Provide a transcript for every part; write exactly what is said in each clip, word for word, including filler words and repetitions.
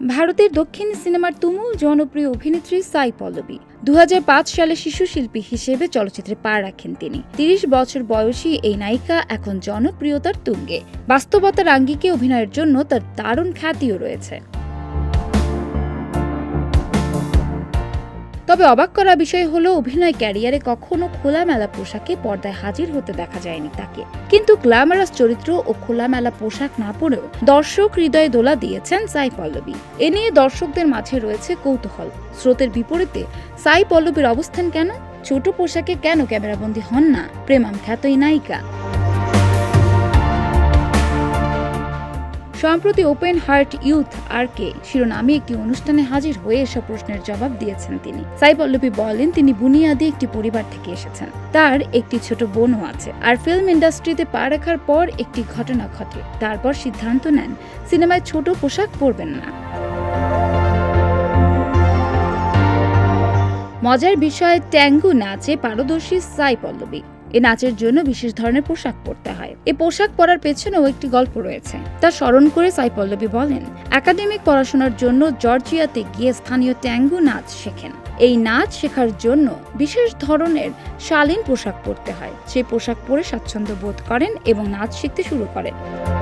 ভারতের দক্ষিণী সিনেমার তুমুল জনপ্রিয় অভিনেত্রী সাই পল্লবী দু হাজার পাঁচ সালে শিশু শিল্পী হিসেবে চলচ্চিত্রে পা রাখেন তিনি। তিরিশ বছর বয়সী এই নায়িকা এখন জনপ্রিয়তার তুঙ্গে। বাস্তবতার আঙ্গিকে অভিনয়ের জন্য তার দারুণ খ্যাতিও রয়েছে। তবে অবাক করা বিষয় হলো অভিনয় ক্যারিয়ারে কখনো খোলামেলা পোশাকে পর্দায় হাজির হতে দেখা যায়নি তাকে। কিন্তু গ্ল্যামারাস চরিত্র ও খোলামেলা পোশাক না পরেও দর্শক হৃদয়ে দোলা দিয়েছেন সাই পল্লবী। এ নিয়ে দর্শকদের মাঝে রয়েছে কৌতূহল। স্রোতের বিপরীতে সাই পল্লবীর অবস্থান কেন? ছোট পোশাকে কেন ক্যামেরাবন্দী হন না প্রেমাম খ্যাত এই নায়িকা? সম্প্রতি ওপেন হার্ট ইউথ আরকে শিরোনামে একটি অনুষ্ঠানে হাজির হয়ে এসব প্রশ্নের জবাব দিয়েছেন তিনি। সাই পল্লবী বলেন, তিনি বুনিয়াদি একটি পরিবার থেকে এসেছেন, তার একটি ছোট বোনও আছে, আর ফিল্ম ইন্ডাস্ট্রিতে পা রাখার পর একটি ঘটনা ঘটে, তারপর সিদ্ধান্ত নেন সিনেমায় ছোট পোশাক পরবেন না। মজার বিষয়, ট্যাঙ্গো নাচে পারদর্শী সাই পল্লবী। এ নাচের জন্য বিশেষ ধরনের পোশাক পরতে হয়। এই পোশাক পরার পেছনেও একটি গল্প রয়েছে। তা স্মরণ করে সাই পল্লবী বলেন, একাডেমিক পড়াশোনার জন্য জর্জিয়াতে গিয়ে স্থানীয় ট্যাঙ্গো নাচ শেখেন। এই নাচ শেখার জন্য বিশেষ ধরনের শালীন পোশাক পরতে হয়। সেই পোশাক পরে স্বাচ্ছন্দ্য বোধ করেন এবং নাচ শিখতে শুরু করেন।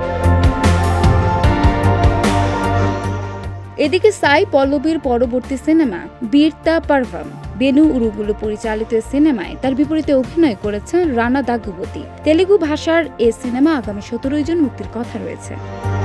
এদিকে সাই পল্লবীর পরবর্তী সিনেমা বীরতা পারভাম বেনু উরুগুলো পরিচালিত সিনেমায় তার বিপরীতে অভিনয় করেছেন রানা দাগুবতী। তেলুগু ভাষার এ সিনেমা আগামী সতেরোই জুন মুক্তির কথা রয়েছে।